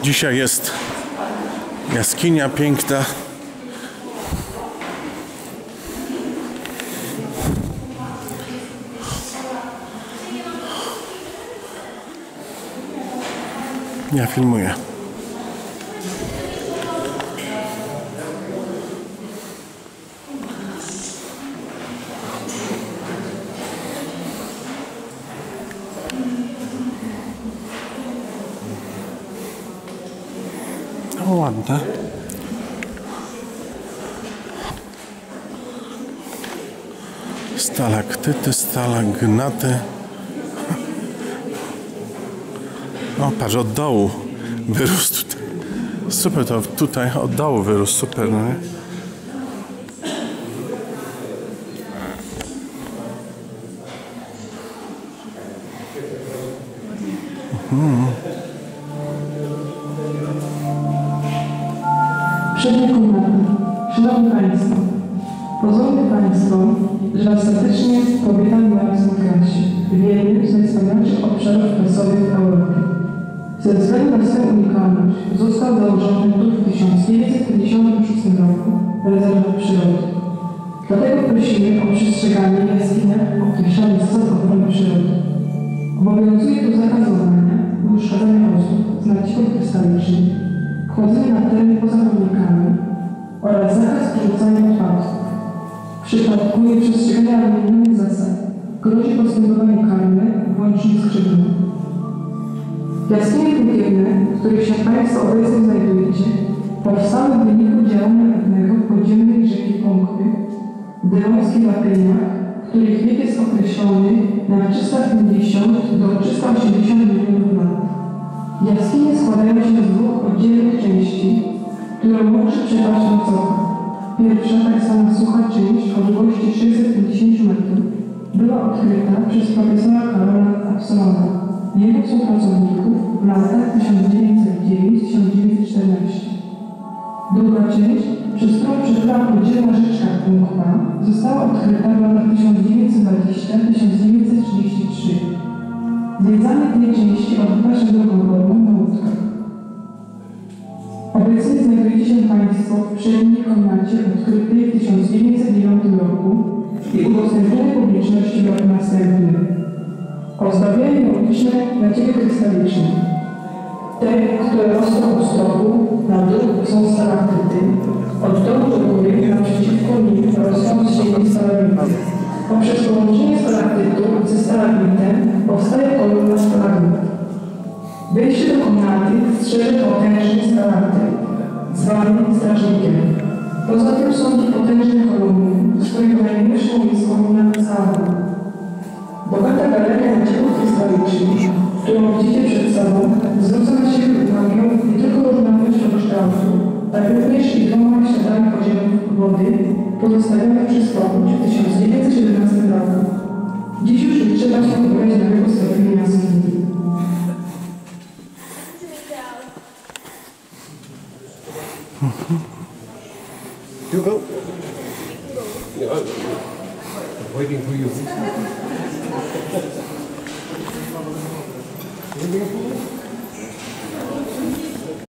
Dzisiaj jest jaskinia piękna. Ja filmuję. O, ładne. Stalaktyty, stalagnaty. O, patrz, od dołu wyrósł tutaj. Super, to tutaj od dołu wyrósł, super, no nie? Przednie komnaty. Szanowni Państwo, pozwólcie Państwo, że ostatecznie powitam Wam o klasie w jednym z najwspanialszych obszarów prasowych w Europie. Ze względu na swoją unikalność został założony tu w 1956 roku rezerwat przyrody. Dlatego prosimy o przestrzeganie jaskiniach określonych zasad ochrony przyrody. Obowiązuje tu zakazowanie i uszkadzania osób z nacisków krystalicznych, wchodzenie na teren poza chodnikami oraz zakaz przerzucania odpadów. W przypadku nieprzestrzegania wymienionych zasad grozi postępowanie karne włącznie z grzywną. Jaskinie piekielne, w których się Państwo obecnie znajdujecie, powstały w wyniku działania pewnego podziemnej rzeki Pąkwy w Dylonskich Latyniach, których wiek jest określony na 350 do 380 milionów lat. Jaskinie składają się z dwóch oddzielnych części, które łączy przepaść Nococha. Pierwsza, tak zwana sucha część o długości 650 metrów, była odkryta przez profesora Karola Absolona i jego współpracowników w latach 1909-1914. Druga część, przez którą przebywa podziemna rzeczka Pąkwa, została odkryta w latach 1920-1933. Zwiedzanie tej części odbywa się drogą wodną na łódkach. Obecnie znajdujecie się Państwo w przedniej komnacie odkrytej w 1909 roku i udostępnionej publiczności w roku następnym. Ozdabianie logiczne naciechy krystaliczne. Te, które rosną u stoku, na dół są stalaktyty. Od dołu do góry naprzeciwko nim rosną śniegi stalagmity. Poprzez połączenie stalaktytu ze stalagmitem powstaje kolumna stalagmit. Wejście do komnaty strzeże potężny stalaktyt, zwany strażnikiem. Poza tym są tu potężne kolumny, z których najwyższą jest kolumna cała. Bogata galeria naciechów krystalicznych, którą widzicie przed sobą, zwraca na siebie uwagę nie tylko różnorodnością kształtu, ale również i dwoma śladami podziemów wody pozostawionych przez powódź w 1917 roku. Dziś już nie trzeba się wybrać do tego stopnia jaskini. You go. Yeah, I'm waiting for you.